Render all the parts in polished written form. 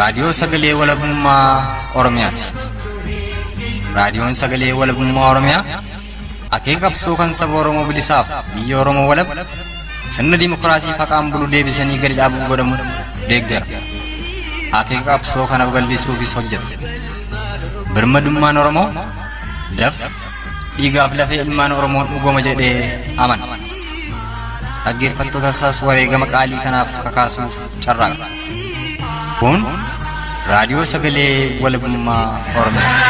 raadiyoo sagalee walabummaa Oromiyaati. Raadiyoon sagalee walabummaa Oromiyaa akeeka qabsoo kan saba Oromoo bilisaaf biyya Oromoo walab sirna dimokiraasii faqaan bulu deebisanii gadi dhaabuuf godhamu deeggara. Akeeka qabsoo kanaaf gallisuufis hojjeta. Birmadummaan Oromoo dafqa dhiigaaf lafee ilmaan Oromoon dhugoma jedhee amana. Dhaggeeffattoota isaas wareegama qaalii kanaaf kakaasuuf carraaqa. Kun raadiyoo sagalee walabummaa Oromiyaati.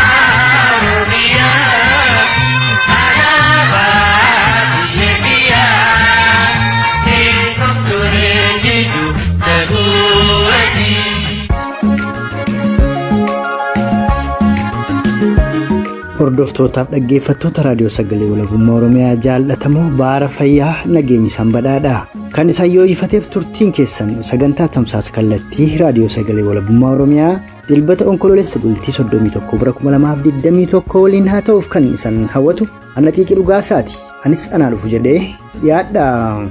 Hordoftootaf dhaggeeffattoota raadiyoo sagalee walabummaa Oromiyaa jaallatamoo baara fayyaa nageenyi isaan badhaadha. Kan isaan yoo ifateef turtiin keessan sagantaa tamsaasa kallattii raadiyoo sagalee walabummaa Oromiyaa dilbata onkoloolessa bultii 31/2021 waliin haa ta'uuf kan isaan hawwatu Anna Xiiqii Dhugaasaati. Anis anaa dhufu jedhee dhiyaadha.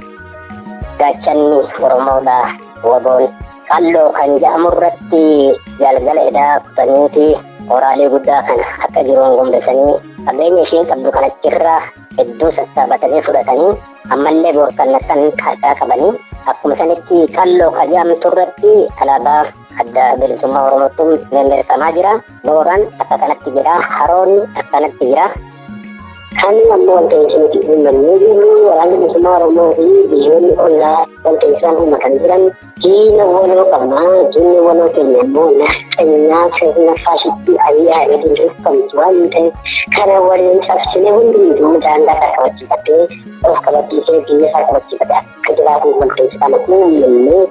Gaachanni Oromoodha waboon qalloo kan jedhamurratti galgaleedha kutaniiti. Oraalee guddaa kana akka jiruun gombisanii qabeenya isheen qabdu kanachirraa hedduu sassaabatanii fudhatanii ammallee boorkannatan kaasaa qabanii akkuma sanitti qalloo qajaamtu irratti alaabaa adda bilisummaa Oromootu mirmirfamaa jira. Booraan akka kanatti jira. Haroon akkanatti jira. Kan ammoo wanta isinitti uumamanii jiru waraanni bilisummaa Oromoo fi biyyoonni ollaa wanta isaan uumatan jiran diina waloo qabnaa. Diinni waloo keenya immoo nafxanyaa sirna faashistii ayyaa hedduun qabdu waan ta'eef kana waliin cabsine hundumtuu daangaa isaa kabachiifatee of kabachiisee biyya isaa kabachiifatee akka jiraatu wanta isaan uumamanii.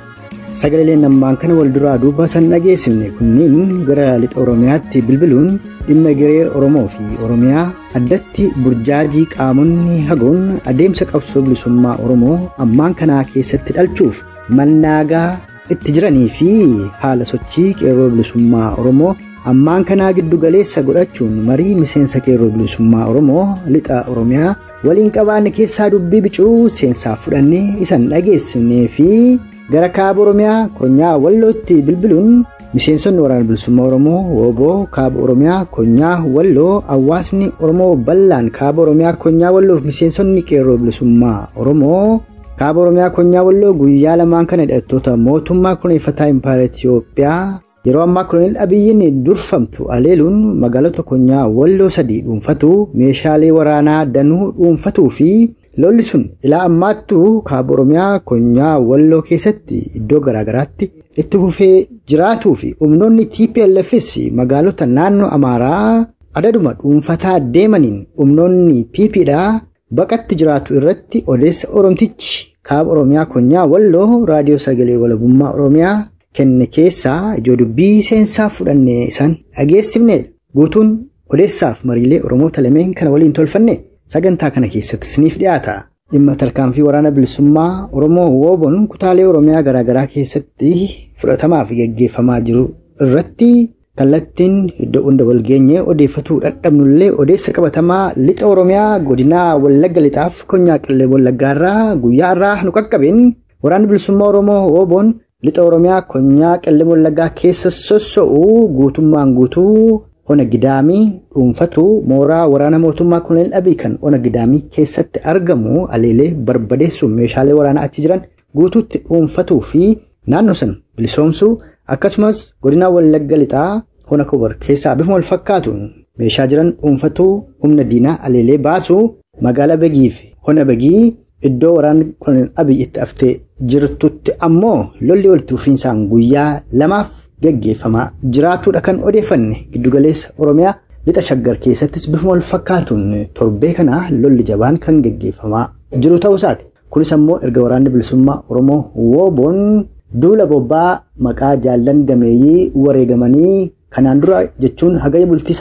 Sagaleen ammaan kana wal duraa duuba san dhageessifne kunniin gara lixa Oromiyaatti bilbiluun dhimma garee Oromoo fi Oromiyaa addatti burjaajii qaamonni hagoon adeemsa qabsoo bilisummaa Oromoo ammaan kanaa keessatti dhalchuuf mannaagaa itti jiranii fi haala sochii qeerroo bilisummaa Oromoo ammaan kanaa giddu galeessa godhachuun marii miseensa qeerroo bilisummaa Oromoo lixa Oromiyaa waliin qabaanne keessaa dubbii bicuu seensaaf fudhannee isan dhageessifnee fi gara kaaba Oromiyaa konyaa Wallootti bilbiluun miseensonni waraana bilisummaa Oromoo wooboo kaaba Oromiyaa konyaa Walloo hawaasni Oromoo bal'aan kaaba Oromiyaa konyaa Walloof miseensonni qeerroo bilisummaa Oromoo kaaba Oromiyaa konyaa Walloo guyyaa lamaan kana hidhattoota mootummaa kunuunfataa Impaayera Itiyoophiyaa yeroo ammaa Koloneel Abiyyiin durfamtu aleeluun magaalota konyaa Walloo 3 dhuunfatu meeshaalee waraanaa danuu dhuunfatuu fi lolli sun ilaa ammaattuu kaaba Oromiyaa konyaa Walloo keessatti iddoo garaagaraatti itti fufee jiraatuu fi humnoonni TPLFs magaalota naannoo Amaaraa adaduma dhuunfataa deemaniin humnoonni PPdha baqatti jiraatu irratti odeessa Oromtichi kaaba Oromiyaa konyaa Walloo raadiyoo sagalee walabummaa Oromiyaa kenne keessaa ijoo dubbii seensaaf fudhannee isaan dhageessifnedha. Guutuun odeessaaf mariilee Oromoota lameen kana waliin tolfanne sagantaa kana keessatti isiniif dhiyaata. Dhimma tarkaanfii waraana bilisummaa Oromoo wooboon kutaalee Oromiyaa garaagaraa keessatti fudhatamaa fi gaggeeffamaa jiru irratti kallattiin iddoo hunda wal geenyee odeeffatuu dadhabnullee odeessa qabatamaa lixa Oromiyaa godinaa Wallagga lixaaf konyaa Qillee Wallaggaarraa guyyaa irraa nu qaqqabeen waraanni bilisummaa Oromoo wooboon lixa Oromiyaa konyaa Qillee Wallaggaa keessa sossoo'uu guutummaan guutuu Ona Gidaamii dhuunfatu mooraa waraana mootummaa Koloneel Abiy kan Ona Gidaamii keessatti argamu aleelee barbadeessuun meeshaalee waraanaa achi jiran guutuutti dhuunfatuu fi naannoo sana bilisoomsuu akkasumas godina Wallagga lixaa Ona Kobar keessaa bifuma wal fakkaatuun meeshaa jiran dhuunfatuu humna diinaa aleelee baasuu magaalaa Begii fi Ona Begii iddoo waraanni Koloneel Abiy itti haftee jirtutti ammoo lolli walitti fufiinsaan guyyaa lamaaf gaggeeffamaa jiraatuudha kan odeeffanne giddugaleessa Oromiyaa lixa Shaggar keessattis bifuma wal fakkaatuun torbee kana lolli jabaan kan gaggeeffamaa jiru ta'uu isaati. Kunis ammoo erga waraanni bilisummaa Oromoo wooboon duula bobbaa maqaa jaallan gameeyyii wareegamanii kanaan dura jechuun hagaya bultii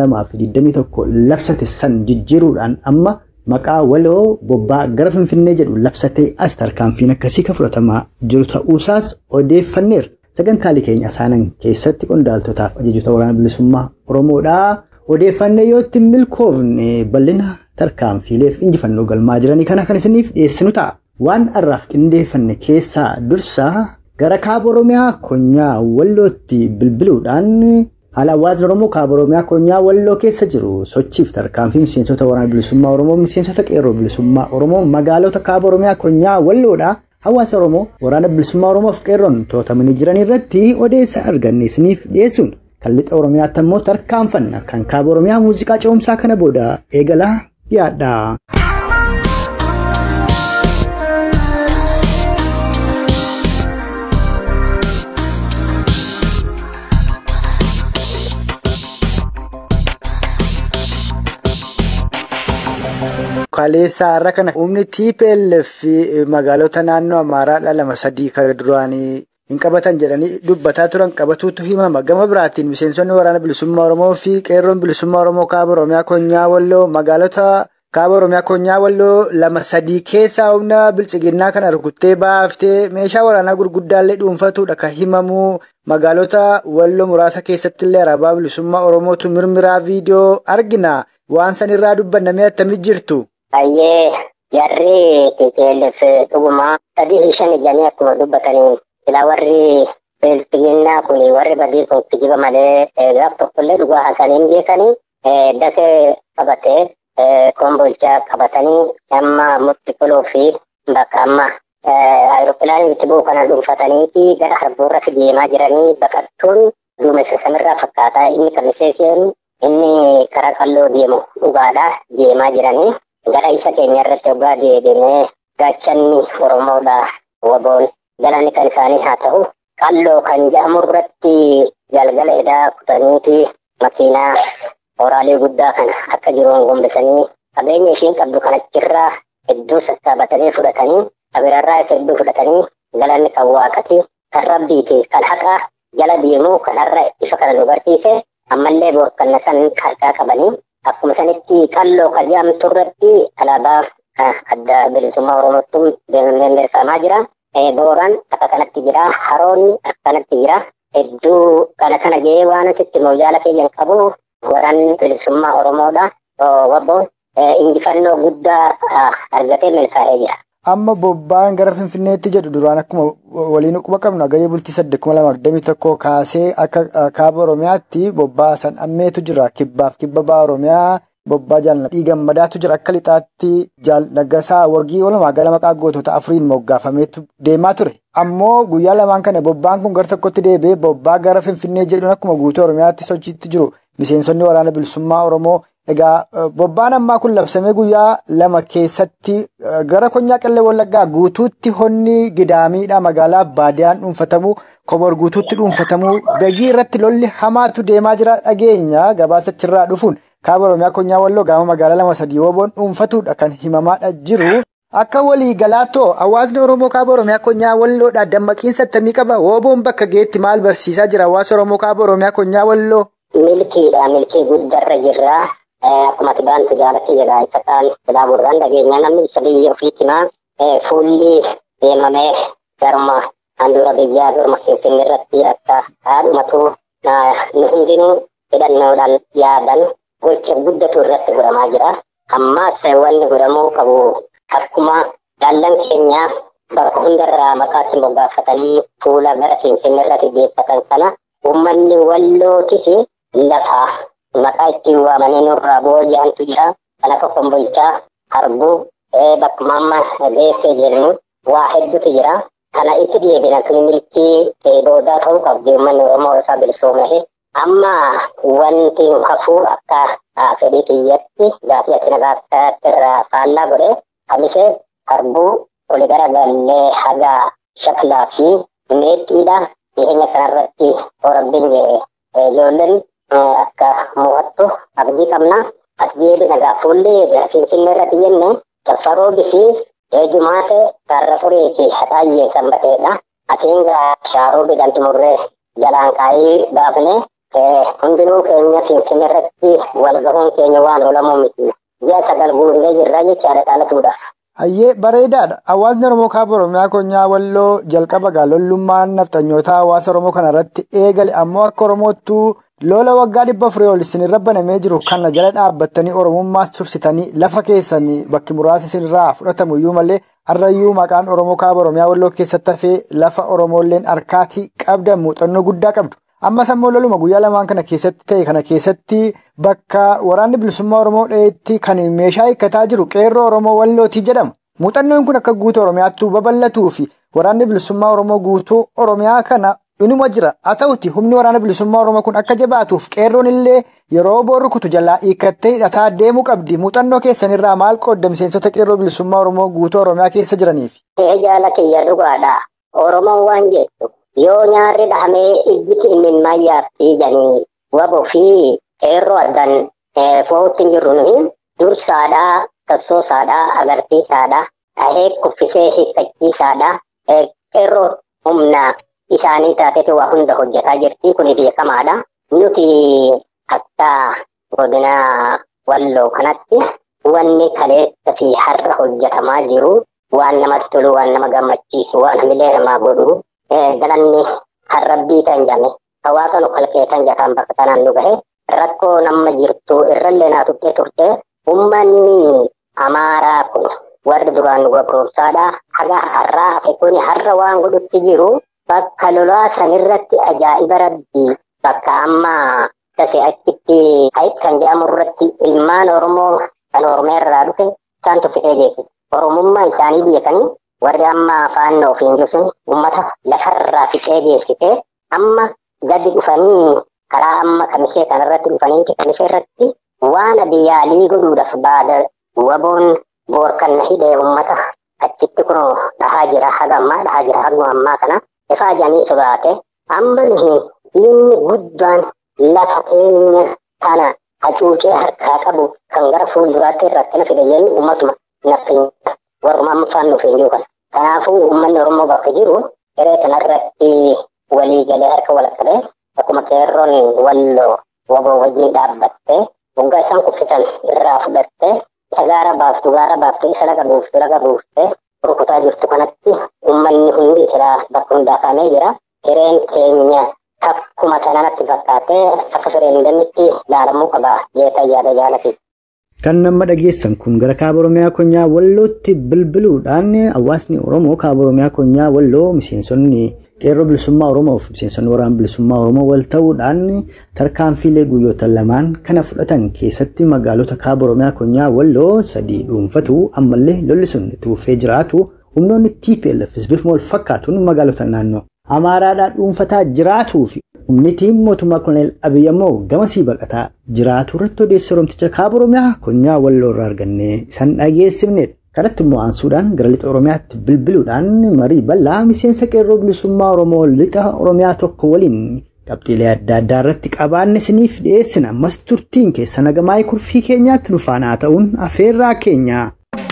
8/2021 labsate san jijjiiruudhaan amma maqaa waloo bobbaa gara Finfinnee jedhu labsatee as tarkaanfiin akkasii kan fudhatamaa jiru ta'uusaas odeeffanneera. Sagantaalee keenya isaanan keessatti qondaaltotaaf ajajoota waraana bilisummaa Oromoodhaa odeeffannee yoo itti milkoofne bal'ina tarkaanfiileef injifannoo galmaa jiranii kana kan isiniif dhiyeessinu ta'a. Waan arraaf qindeeffanne keessaa dursaa gara kaaba Oromiyaa konyaa Wallootti bilbiluudhaan haala hawaasni Oromoo kaaba Oromiyaa konyaa Walloo keessa jiru sochiif tarkaanfii miseensota waraana bilisummaa Oromoo miseensota qeerroo bilisummaa Oromoo magaalota kaaba Oromiyaa konyaa Walloodha hawaasa Oromoo waraana bilisummaa Oromoof qeerroon to'atamanii jiran irratti odeessa arganne isiniif dhiyeessuun kan lixa Oromiyaatti immoo tarkaanfanna kan kaaba Oromiyaa muuziqaa ce'umsaa kana booda eegalaa dhiyaadha. Kaleessa har'a kana humni TPLF magaalota naannoo Amaaraadhaa 2-3 kan duraanii hin qabatan jedhanii dubbataa turan qabatuutu himama. Gama biraatiin miseensonni waraana bilisummaa Oromoo fi qeerroon bilisummaa Oromoo kaaba Oromiyaa konyaa Walloo magaalota kaaba Oromiyaa konyaa Walloo 2-3 keessaa humna bilchiginnaa kana rukuttee baaftee meeshaa waraanaa gurguddaallee dhuunfatuudha kan himamu. Magaalota Walloo muraasa keessatti illee alaabaa bilisummaa Oromootu mirmiraa viidiyoo argina. Waan sanirraa dubbannamee attamii jirtu. Ayyee jarri TPLF dhuguma 3-5 jedhanii akkuma dubbatanii silaa warri bilchiginnaa kun warri badii kun kijiba malee gaaf tokkollee dhugaa haasanii beekanii dasee qabatee kombolchaa qabatanii amma murtii kuloo fi bakka amma aeropilaanii itti bu'u kana dhuunfatanii gara harbuurra deemaa jiranii baqattuun duumessa samirraa fakkaataa inni kamiseeseen inni karaa qalloo deemu dhugaadha deemaa jiranii. Gara isa keenya irratti hoggaa deebinee gaachanni Oromoodha waboon galanni kan isaanii haa ta'u qalloo kan jedhamu irratti galgala edaa kutaniiti makiinaa oraalee guddaa kana akka jiruun gombisanii qabeenya ishiin qabdu kanachirraa hedduu sassaabatanii fudhatanii abirarraa isa hedduu fudhatanii galanni kan waaqati kan rabbiiti kan haqaa jala deemuu kanarra ifa kana nu barsiise ammallee boorkanna san harkaa qabanii. Akkuma sanitti qalloo kan jedhamtu irratti alaabaa adda bilisummaa Oromootu beekamaa jira. Booraan akka kanatti jira. Haroon akkanatti jira. Hedduu kana gahee waan asitti moojaala keeyyan qabu waraan bilisummaa Oromoodha. Wabboon injifannoo guddaa argatee milkaa'ee jira. Amma bobbaan gara Finfinneetti jedhu duraan akkuma waliin quba qabnu gahee bultii 821 kaasee akka kaaba Oromiyaatti bobbaa san ammeetu jira. Kibbaaf kibba ba'aa Oromiyaa bobbaa jaalladhii gammadaatu jira. Akka lixaatti Naggasaa Wargii walumaa gala maqaa gootota 4 moggaafameetu deemaa ture. Ammoo guyyaa lamaan kana bobbaan kun gara tokkotti deebi'ee bobbaa gara Finfinnee jedhuun akkuma guutuu Oromiyaatti sochiitti jiru. Miseensonni waraana bilisummaa Oromoo egaa bobbaan ammaa kun labsamee guyyaa 2 keessatti gara konyaa Qellem Wallaggaa guutuutti honni gidaamiidha magaalaa baadiyaan dhuunfatamu kobor guutuutti dhuunfatamu begii irratti lolli hamaatu deemaa jira dhageenya gabaasachirraa dhufuun kaaba Oromiyaa konyaa Walloo gama magaalaa 2-3 woboon dhuunfatuudha kan himamaadha jiru. Akka walii galaatoo hawaasni Oromoo kaaba Oromiyaa konyaa Walloodha dammaqiinsa attamii qaba woboon bakka geetti maal barsiisaa jira hawaasa Oromoo kaaba Oromiyaa konyaa Walloo. Milkiidha milkii guddarra jirra. Akkuma tibaantu jaalatti jedha isataan silaaburraan dhageenya namni isa biyya ofiitima fuulli deemamee garuma handhuura biyyaa duruma Finfinnee irratti akka haadhumatu nu hundinuu hidhannoodhaan yaadan gocha guddatu irratti godhamaa jira. Ammaas wanni godhamuu qabu akkuma daallan keenya bakka hundarraa maqaatti moggaafatanii fuula gara Finfinnee irratti geeffatan kana uummanni Wallootis lafa maqaa ittiin waamanii nurraa booji'antu jira. Kan akka kombolchaa harbuu bakkuma amma geessee jennu waa hedduutu jira. Kana itti deebina tuni milkii boodaa ta'uu qabdi uummanni Oromoo isaa bilisoomee. Amma wanti hafuu akka fedhii kiyyatti gaafii ati nagaatti irraa faallaa godhe hamisee harbuu oli gara gallee haga shaklaa fi meexxiidha. Dhiyeenya kanarratti Orombiin ijoolleen akka mo'attu abdii qabna. As deebina fuullee Finfinnee irratti jenne Taffaroobi fi Jumaate Tarrafurii fi Haxaayyee Sanbateedha. Atiin Shaaroobi Dantumurree jalaan kaayee baafne hundinuu keenya Finfinnee irratti wal gahuun keenya waan olamuu miti. Ji'a 9 guurree jirra jechaadha dhaalatuudha. Hayyee bareedaadha. Hawaasni Oromoo kaaba Oromiyaa konyaa Walloo jalqaba gaalollummaan naftanyoota hawaasa Oromoo kanarratti eegale ammoo akka Oromoottuu lola waggaa 400 ol isin irra banamee jiru kana jala dhaabbattanii oromummaas tursitanii lafa keessanii bakki muraasa isinirraa fudhatamu iyyuu malee har'ayyuu maqaan Oromoo kaaba Oromiyaa Walloo keessatti hafee lafa Oromoolleen harkaatii qabdan muuxannoo guddaa qabdu. Amma sammuu loluma guyyaa lamaan kana keessatti ta'e kana keessatti bakka waraanni bilisummaa Oromoo dheetti kan meeshaa hiikkataa jiru qeerroo Oromoo Wallootii jedhama. Muuxannoon kun akka guutuu Oromiyaattuu babal'atuu fi waraanni bilisummaa Oromoo guutuu Oromiyaa kana inuma jira. Haa ta'uti humni waraana bilisummaa Oromoo kun akka jabaatuuf qeerroon illee yeroo boorri kutu jalaa hiikkattee hidhataa deemuu qabdi. Muuxannoo keessanirraa maal qoodda miseensota qeerroo bilisummaa Oromoo guutuu Oromiyaa keessa jiraniif? Jaala kiyya dhugaadha. Oromoon waan jettu yoo nyaarri dhahamee ijjiti ilmin mayyaaf dhiiganii waboo fi qeerroo addan footti hin jirru nuyi dursaadhaa, tassoosaadhaa, agarsiisaadhaa, ahee kuffisee hiikkachiisaadhaa, qeerroo humnaa. Isaanii taatetu waa hunda hojjetaa jirti kun beekamaadha. Nuti akka godina Walloo kanatti wanni kaleessa fi har'a hojjetamaa jiru waan namatti tolu, waan nama gammachiisu, waan hamilee namaa godhu galanni harrabbii tan jame hawaasa nu kalqeetan jataan bakka tanaan nu gahe rakkoo nama jirtu irrallee naa tuttee turte ummanni Amaaraa kun warri duraan nu gabroomsaadha. Haga har'aa hafe kun har'a waan godhutti jiru. Bakka lolaa sanirratti ajaa'iba rabbii bakka amma tase achitti hayit kan jedhamu irratti ilmaan Oromoo kan Oromoo irraa dhufe isaan tuffitee geessu. Oromummaa isaanii beekanii warri amma faannoo ofiin jiru uummata lafarraa fixee geessite amma gadi dhufanii karaa amma kamisee kanarratti dhufanii kamisee irratti waan biyyaalii godhuudhaaf baada waboon boorkanna hidhee uummata achitti kunoo dhahaa jira haga ammaa dhahaa jira haguma ammaa kana. Ifaa jaanii sodaate amma nuyi inni guddaan lafa keenya kana hacuucee harkaa qabu kan gara fuulduraatti rakkina fide jennu uummatuma naffiin warruma amma faannoo fi jiru kana. Kanaafuu uummanni Oromoo bakka jiru hiree kanarratti walii galee harka wal qabee akkuma qeerroon Walloo waboo wajjin dhaabbattee waggaa isaan kuffisan irraa fudhattee isa gaara baaftu isa laga buuftee rukutaa jirtu kanatti uummanni hundi jira bakka hundaa kaamee jira. Hireen keenya takkuma sanatti fakkaatee akka fireen damitti ilaalamuu qaba jeeta yaada jaalati. Kan nama dhageessan kun gara kaaba Oromiyaa Konyaa Wallootti bilbiluudhaan hawaasni Oromoo kaaba Oromiyaa Konyaa Walloo miseensonni qeerroo bilisummaa Oromoo fi miseensonni waraana bilisummaa Oromoo wal ta'uudhaan tarkaanfiilee guyyoota lamaan kana fudhatan keessatti magaalota kaaba Oromiyaa Konyaa Walloo 3 dhuunfatu ammallee lolli sun itti fufee jiraatu humnoonni TPLF bifa wal fakkaatuun magaalota naannoo Amaaraadhaa dhuunfataa jiraatuu fi humni mootummaa Koloneel Abiyyi ammoo gamasii baqataa jiraatu irratti odeessa Oromticha kaaba Oromiyaa Konyaa Walloo irraa argannee isaan dhageessifnedha. Kanatti immoo aansuudhaan gara lixa Oromiyaatti bilbiluudhaan marii bal'aa miseensa qeerroo bilisummaa Oromoo lixa Oromiyaa tokko waliin qabxiilee adda addaa irratti qabaanne isiniif dhiyeessina. Ammas turtiin keessa nagamaa kurfii keenyaatti nufaanaa ta'uun afeerraa keenya.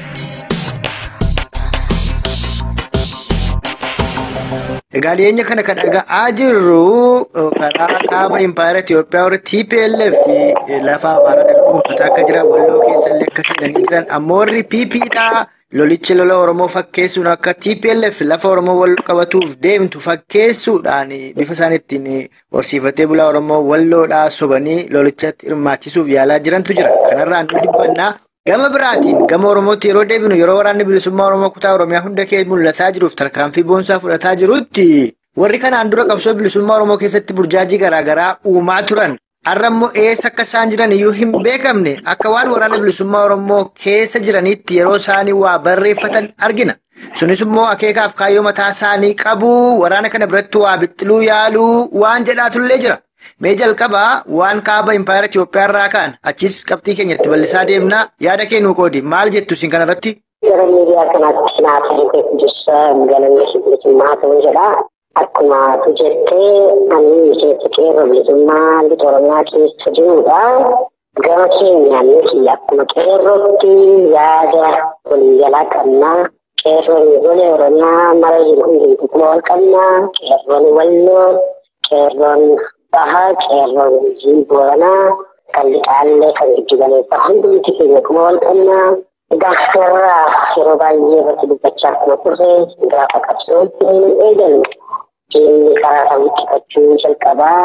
Egaa dhiyeenya kana kan dhaga'aa jirru karaa kaaba Impaayera Itoophiyaa warra TPLF lafa Amaaraa dhuunfataa akka jiran Walloo keessa illee akka seenanii jiran ammoo warri PP'dha. Lolichi lola Oromoo fakkeessuun akka TPLF lafa Oromoo Walloo qabatuuf deemtu fakkeessuudhaan bifa isaaniittiin horsiifatee bulaa Oromoo Walloodhaa sobanii lolichatti hirmaachisuuf yaalaa jirantu jira. Kanarraa nu dhibbannaa. Gama biraatiin gama Oromootti yeroo deebinu yeroo waraanni bilisummaa Oromoo kutaa Oromiyaa hunda keessa mul'ataa jiruuf tarkaanfii boonsaa fudhataa jirutti warri kanaan dura qabsoo bilisummaa Oromoo keessatti burjaajii garaagaraa uumaa turan har'a immoo eessa akka isaan jiran iyyuu hin beekamne akka waan waraana bilisummaa Oromoo keessa jiraniitti yeroo isaanii waa barreeffatan argina. Sunis immoo akeekaaf kaayyoo mataa isaanii qabu waraana kana biratti waa bixxiluu yaaluu waan jedhaatullee jira. Mee jalqabaa waan kaaba Impaayera Itoophiyaa irraa ka'an achis qabxii keenyatti bal'isaa deemna yaada kennuu qoodi maal jettu isin kanarratti? Yeroo miidiyaa kanaatti naafanii keessa galanni bilisummaa ta'uu jedha. Akkuma ati jettee ani miseensa qeerroo bilisummaa lixa Oromiyaa keessa jirudha. Gama keenyaan nuti akkuma qeerrootti yaada waliigalaa qabnaa. Qeerroon golee Oromiyaa mara jiru hundumtuu kuma wal qabnaa. Qeerroon Walloo, qeerroon Bahaa, qeerroon Booranaa, kan lixaallee kan giddu galeessaa hundumti keenya kuma wal qabnaa. Gaaffiirraa yeroo baay'ee irratti dubbachaa akkuma turre gaafa qabsootti hin eegalle. Inni karaa samitti fachuu jalqabaa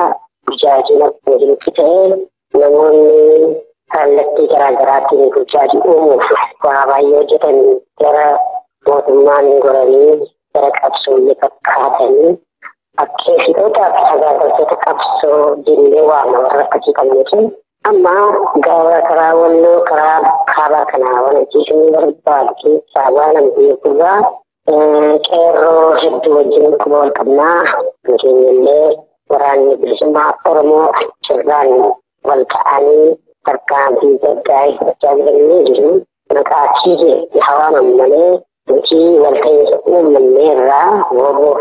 gujaajila walitti ta'ee namoonni kallattii garaagaraatiin gujaajii uumuuf waa baay'ee hojjetan gara mootummaan goranii gara qabsoolee fakkaatanii akkeessitootaaf sagaagaltoota qabsoo jennee waamna warra akkasii qabneetiin amma gara karaa walloo karaa kaabaa kanaa walachiisuu barbaadu keessaa waan an beekurraa qeerroo hedduu wajjin quba wal qabnaa keenyallee waraanni bilisummaa Oromoo achirraan wal ta'anii tarkaanfii gaggaa'ee fudhachaa jiranii jiru. Maqaa TDF hawaaman malee nuti walta'iinsa uummanneerraa wooboo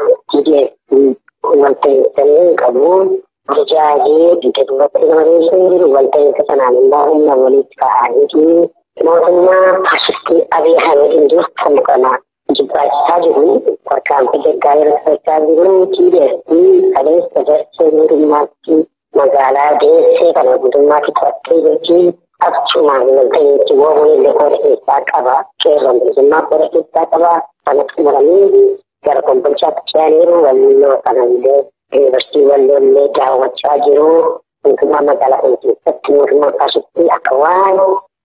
TDF walta'iinsanii qabu. Gujaajii biyya duratti namoonni jiru walta'iinsa sanaan immoo humna walitti ka'aniiti mootummaa faashistii Abiy Ahmed durfamu kana jibbaachisaa jiru. Tarkaanfii gaggaa'ee fudhachaa jiru. TDF kaleessa darsee mootummaatti magaalaa deessee kana guutummaatti to'attee jirti. Achumaan walta'iinsi wooboo illee qooda keessaa qaba. Qeerroon bilisummaa qooda keessaa qaba. Kana xumuranii gara kombolchaatti ce'aniiru. Walloo kanallee yuunivarsiitii walloo illee daawwachaa jiru. Mootummaa magaalaa kana keessatti mootummaa faashistii akka waan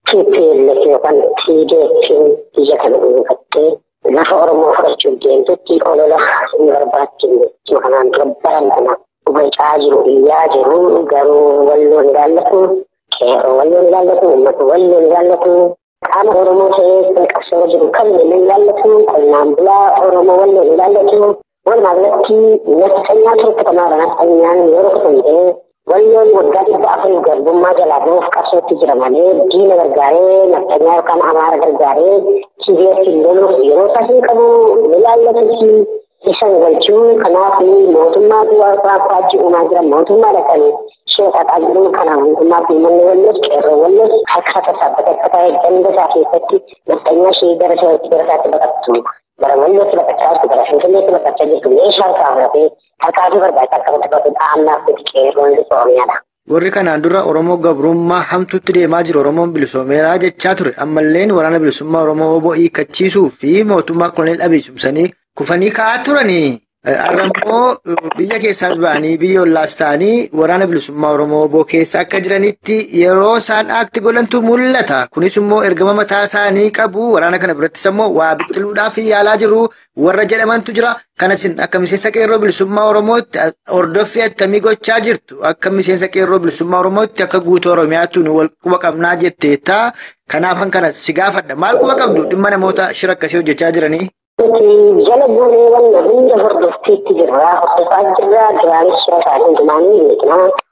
TPLF yookaan TDF biyya kana dhuunfattee lafa Oromoo fudhachuuf deemtutti olola hin barbaachifne. Kanaan dura baran kana gubachaa jiru iyyaa jiru garuu walloo hin ilaallatu. Qeerroo walloo hin ilaallatu. Uummata walloo hin ilaallatu. Qaama Oromoo ta'ee kan qabsoo jiru kan hin ilaallatu. Qonnaan bulaa Oromoo walloo hin ilaallatu. Walumaa galatti nafxanyaa turte kanaadha. Nafxanyaan yeroo kutanidhee walloon waggaa 400 garbummaa jalaa bahuuf qabsootti jira malee diina gargaaree nafxanyaa yookaan amaara gargaaree TDF loluuf yeroo isaa hin qabu ilaallatu. Isan galchuu kanaaf mootummaatu waaqaachii uumaa jira. Mootummaa dhaqanii sheekaadhaa jiru. Kanaaf mootummaatti uummanni walloos qeerroo walloos harka sassaabbatee akka ta'e ganda isaa keessatti nafxanyaa ishee gara isaatti baqattu. Bara wallootti baqachaa jirtu gara finfinneetti baqachaa jirtu meeshaa harkaa fudhatee harkaa fi barbaachisaa qabatti baqatu dhaannaaf qeerroon Oromiyaadha. Warri kanaan dura Oromoo gabrummaa hamtuutti deemaa jiru Oromoon bilisoomeeraa jechaa ture. Ammalleen waraana bilisummaa Oromoo obbo hiikachiisuu fi mootummaa Koloneel Abiy cimsanii kufanii ka'aa turanii. Har'ammoo biyya keessaas ba'anii biyya ollaas ta'anii waraana bilisummaa Oromoo obbo keessa akka jiranitti yeroo isaan aakti godhantu mul'ata. Kunis immoo ergama mataa isaanii qabu. Waraana kana birattis immoo waa biqiluudhaaf yaalaa jiru warra jedhamantu jira. Kanas akka miseensa qeerroo bilisummaa Oromootti hordoffii attamii gochaa jirtu. Akka miseensa qeerroo bilisummaa Oromootti akka guutuu Oromiyaatti nu wal quba qabnaa jetteetta. Kanaafan kana si gaafadha. Maal quba qabdu dhimma namoota shira akkasii hojjechaa jiranii? Jala bu'uureewwan hunda hordoftiitti jirra. Hordofaa jirra. Duraanis shira isaanii hundumaanii beekna.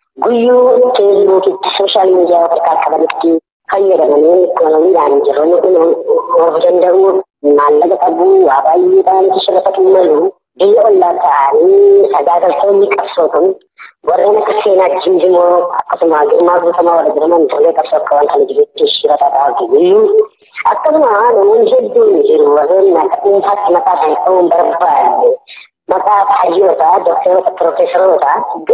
Guyyuu feesbuukitti sooshaal miidiyaa waraqaa qabanitti fayyadamanii ekonomiidhaan jiroonni kun of danda'u maallaqa qabu waa baay'eedhaan shirafatu malu biyya ollaa ta'anii sagaagaltoonni qabsoo kun warreen akka seenaa jimjimoo akkasuma girmaa guutamaa warra jedhaman tolee qabsoo akka waan kana jirutti shirataa ta'aa guyyuu akkasuma namoonni hedduun jiru warreen akka dhuunfaatti maqaa isaanii qabuun barbaade maqaa hayyoota dookteroota piroofeesaroota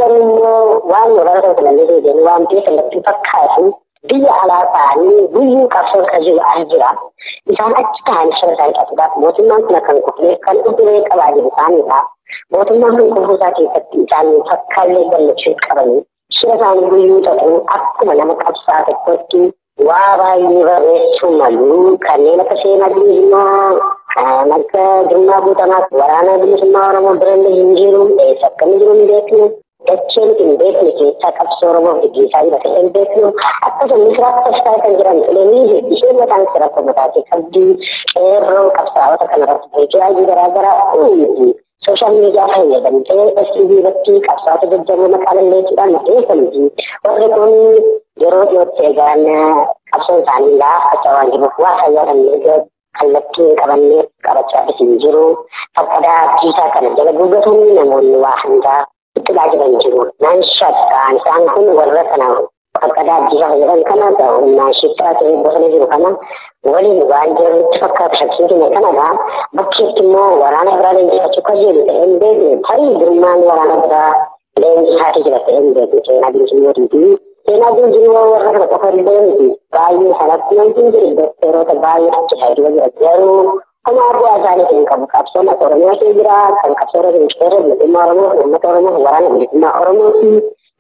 garuu waan waraana kanallee deebiin waan beekan natti fakkaatu biyya alaa ta'anii guyyuu qabsoo kan jiru as jira. Isaan achi ta'anii shira isaanii qabsuudhaaf mootummaan kun akkan kufnee kan dhufee qabaa jiru isaaniidha. Mootummaan kun kufuu isaa keessatti isaan fakkaallee gammachuu qabanii shira isaanii guyyuu ta'u akkuma nama qabsaa tokkotti waa baay'ee barreessuu malu kanneen akka seenaa bilisummaa kan akka Girmaa Guutamaa waraana bilisummaa Oromoo birallee hin jiru eessa akkamii jiru hin beeknu dacheen hin beekne keessaa qabsoo Oromoo gaggeessaa jira ta'e hin beeknu akkasuma misiraatti tashkaa kan jiran filemii isheen mataan sirra mataatee qabdi qeerroo qabsaa'ota kanarratti beekiraajii garaagaraa uumti. Sooshaal miidiyaa fayyadamtee STV irratti qabsaa'ota jajjaboo maqaa balleessuudhaan maxxanfamti. Warri kun yeroo dhiyootti egaan qabsoon isaanii laafachaa waan jiruuf waa fayyadamnee kallattii qabannee qabachaa hin jiru. Fakkadaa abdiisaa kana jala gurguratuun namoonni waa hundaa itti laajiran jiru. Naanshaadhaan isaan kun warra kana fakkadaa abdiisaa fayyadaman kana ta'u naanshiittaa ta'ee bosona jiru kana waliin waan jirutti fakkaatu shakkiin keenya kanadha. Bakkeetti immoo waraana biraa leenjifachuu kan jedhu ta'e hin beekne tarii durummaan waraana biraa leenjisaati jira ta'e hin beekne seenaa bilisummaatiifi seenaa bilisummaa warra kana qofa hin beekne baay'ee sanatti wanti hin jiru dokteerota baay'ee achi fayyadama jira garuu kuma addaa isaaniitiin qabu qabsoon akka Oromiyaa kee jira kan qabsoo Oromoo qeerroo bilisummaa Oromoo uummata Oromoo waraana bilisummaa Oromooti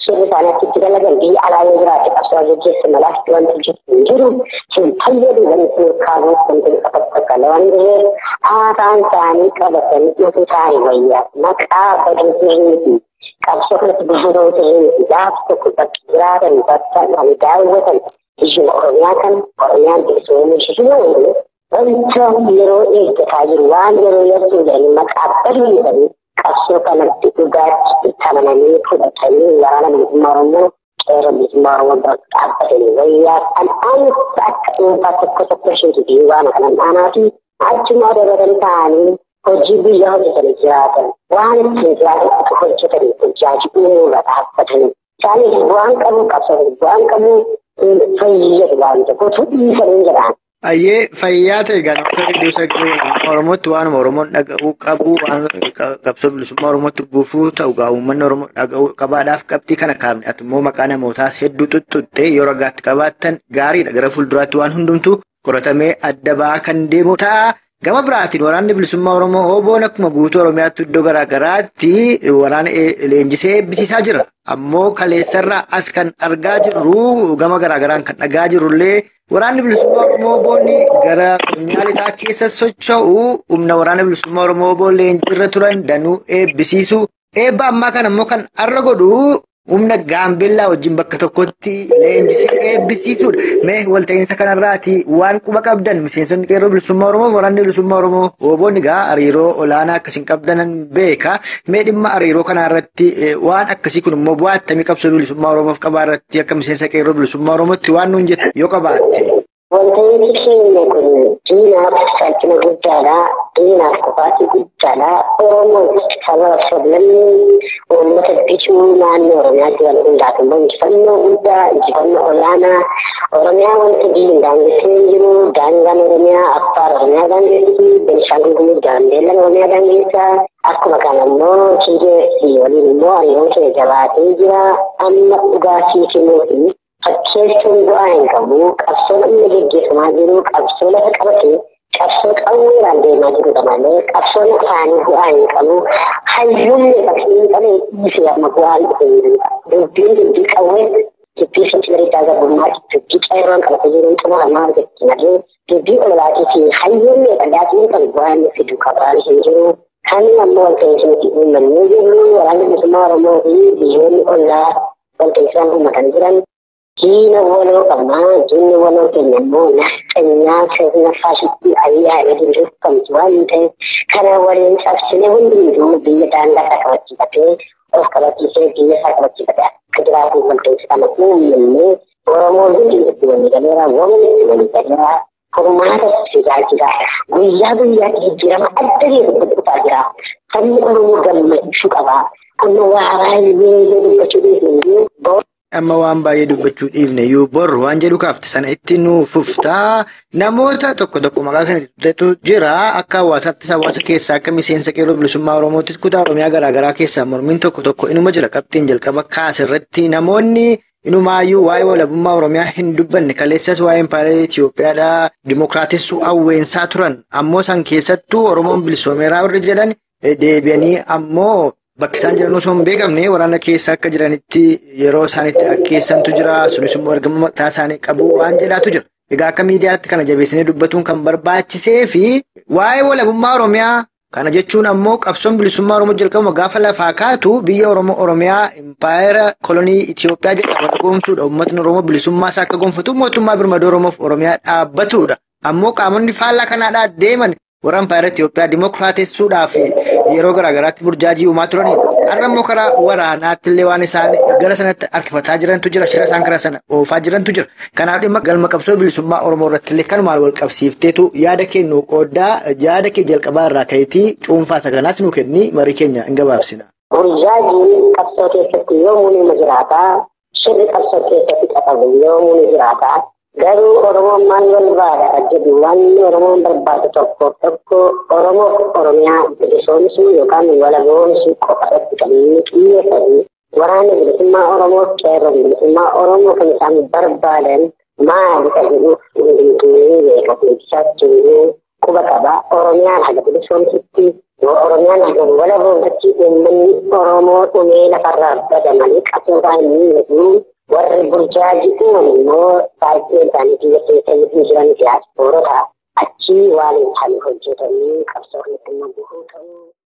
Sirri isaaniitti itti dalagan biyya alaa jiraate qabsoo gaggeessa malaatti wanti jiru hin fayyadu wanti kaanuu wanti qaqqala waan ta'eef haasaan isaanii qabatanii utuu isaanii wayyaa maqaa baduu qabsoo kanatti bu'uuroo ta'ee gaafa tokko bakki jiraatan bakka ani daawwatan biyya Oromiyaa kan Oromiyaan teessoo ishee wanta yeroo eeggataa jiru waan yeroo yeroo jedhanii maqaa baduu jedhanii qabsoo kanatti dhugaatti itti amananii fudhatanii waraana bilisummaa Oromoo qeerroo bilisummaa Oromoo biratti dhaabbatanii wayyaa kan akka dhuunfaa tokko isheetii waan kanan dhaanaati achuma dabalatan ta'anii hojii biyya hojjetanii jiraatan waan ittiin jiraatan hojjetanii hojjaaji uumuudha dhaabbatanii isaaniif bu'aan qabu qabsoo bu'aan qabu fayyadu waan tokko dhiisanii jedhaan. Ayyee fayyaa ta'e gaafata iddoo Oromootti waanuma Oromoon dhaga'uu qabu waan qabsoo bilisummaa Oromootti gufuu ta'u gaa uummanni Oromoo dhaga'uu qabaadhaaf qabxii kana kaafne ati immoo maqaa namootaas hedduu tuttuttee yoo ragaatti qabaattan gaariidha gara fuulduraatti waan hundumtu qoratamee adda ba'aa kan deemu ta'a. Gama biraatiin waraanni bilisummaa Oromoo hooboon akkuma guutuu Oromiyaatti iddoo garaagaraatti waraana leenjisee eebbisiisaa jira. Ammoo kaleessarraa as kan argaa jirru gama garaagaraan kan dhagaa jirrullee waraanni bilisummaa Oromoo hooboonni gara konyaalitaa keessa socho'u humna waraana bilisummaa Oromoo hooboon leenjiirra turan danuu eebbisiisu. Eebba ammaa kana ammoo kan arra godhu humna gaambeellaa wajjin bakka tokkotti leenjisee eebbisiisuudha. Mee walta'iinsa kanarraati waan quba qabdan miseensonni qeerroo bilisummaa Oromoo waraanni bilisummaa Oromoo hooboonni gaa hariiroo olaanaa akkasiin qabdanan beeka. Mee dhimma hariiroo kanarratti waan akkasii kun immoo bu'aa akkamii qabsoo bilisummaa Oromoof qabaa irratti akka miseensa qeerroo bilisummaa Oromootti waan nuun jettu yoo qabaatte. Wantoonni keenya kun diinaaf salphina guddaadha. Diinaaf kufaatii guddaadha. Oromoon saba sablammii uummata bituu naannoo Oromiyaatti wal hundaatu immoo injifannoo guddaa injifannoo olaanaa Oromiyaa wanta diin daangessee jiru daangaan Oromiyaa Affaar Oromiyaa daangessi Benishaangul Gumuz Gaambeellaan Oromiyaa daangeessa akkuma kana immoo TDF waliin immoo hariiroon keenya jabaatee jira amma dhugaatii kennuufi. Fakkeessuun bu'aa hin qabu qabsoo namni gaggeeffamaa jiru qabsoo lafa qabatee qabsoo qawweedhaan deemaa jirudha malee qabsoon afaanii bu'aa hin qabu hayyuumni bakkee hin qabne dhiisee amma bu'aa hin qabu dubbii qawwee dubbii fincilarii garbummaa dubbii qeerroon qabatee jiru xumuramaa argatti malee dubbii ololaatii fi hayyuumni dhagaatii hin qabu bu'aa inni fidu qabaan hin jiru kan ammoo walta'iinsa nuti uumannee jirru waraanni bilisummaa Oromoo fi biyyoonni ollaa walta'iinsaan uummatan jiran. Diina waloo qabnaa diinni waloo keenya immoo nafxanyaa sirna faashistii ayyaa eduu kamtu waan ta'eef kana waliin cabsine hundumtuu biyya daangaa isaa kabachiifatee of kabachiisee biyya isaa kabachiifatee akka jiraatu walta'iinsa kana uummanne Oromoon hundi itti walii galeera wamni itti walii galeera furmaata fidaa jira guyyaa guyyaatti jijjiirama adda ta'e dhufaa jira sabni Oromoo gammachuu qaba amma waa baay'ee dubbachuu dhiisne Amma waan baay'ee dubbachuu dhiifne iyyuu borru waan jedhu kaafte sana itti nuuf fuftaa namoota tokko maqaa kanatti jira akka hawaasaattis hawaasa keessaa akka miseensa qeerroo bilisummaa Oromootti kutaa Oromiyaa garaagaraa keessaa mormiin tokko inuma jira qabxiin jalqaba kaasirratti namoonni inumaayyuu waa'ee walabummaa Oromiyaa hin dubbanne kaleessas waa'ee impaayera Itoophiyaadhaa dimokiraatessuu hawweensaa turan ammoo san keessattuu Oromoon bilisoomeeraa warri jedhan deebi'anii ammoo. Bakki isaan jiran osoo hin beekamne waraana keessa akka jiranitti yeroo isaanitti akkeessantu jira sunis immoo ergama mataa isaanii qabu waan jedhaatu jira. Egaa akka miidiyaatti kana jabeessinee dubbatuun kan barbaachisee fi waa'ee walabummaa Oromiyaa kana jechuun ammoo qabsoon bilisummaa Oromoo jalqabuma gaafa lafaa kaatu biyya Oromiyaa impaayera kolonii Itoophiyaa jedhamu goomsuudha. Uummatni Oromoo bilisummaa isaa akka gonfatu mootummaa birmadoo Oromoof Oromiyaa dhaabbatudha. Ammoo qaamonni faallaa kanaadhaa deeman warra impaayera Itoophiyaa dimokiraatessuudhaaf yeroo garaagaraatti burjaajii uumaa turanidha. Har'a immoo karaa waraanaatti illee waan isaan gara sanatti harkifataa jirantu jira. Shira isaan karaa sana oofaa jirantu jira. Kanaaf dhimma galma qabsoo bilisummaa Oromoo irratti illee kanumaan wal qabsiifteetu yaada kennu qooddaa yaada kee jalqabaa irraa ka'eetii cuunfaa saganaas nu kenni marii keenya hin gabaabsina. Burjaajiin qabsoo keessatti yoomuu ni jiraata. Shirri qabsoo keessatti qabamu yoomuu ni jiraata. Garuu Oromoon maal barbaada jedhu wanni Oromoon barbaadu tokko Oromoof Oromiyaa bilisoomsuu yookaan walaboomsuu qofa irratti kan inni xiyyeeffatu waraanni bilisummaa Oromoof qeerroo bilisummaa Oromoo kan isaan barbaadan maali ka jedhuuf hundumtuu beekatu isaatti quba qaba Oromiyaan haga bilisoomsutti Oromiyaan haga walabumatti uummanni Oromoo dhumee lafarraa badamanii qabsoodhaan warri burjaajii kun immoo baay'ee isaanii biyya keessa jiran diyaaspoorota achii waan hin taane hojjetanii qabsoo itti bu'uu ta'uu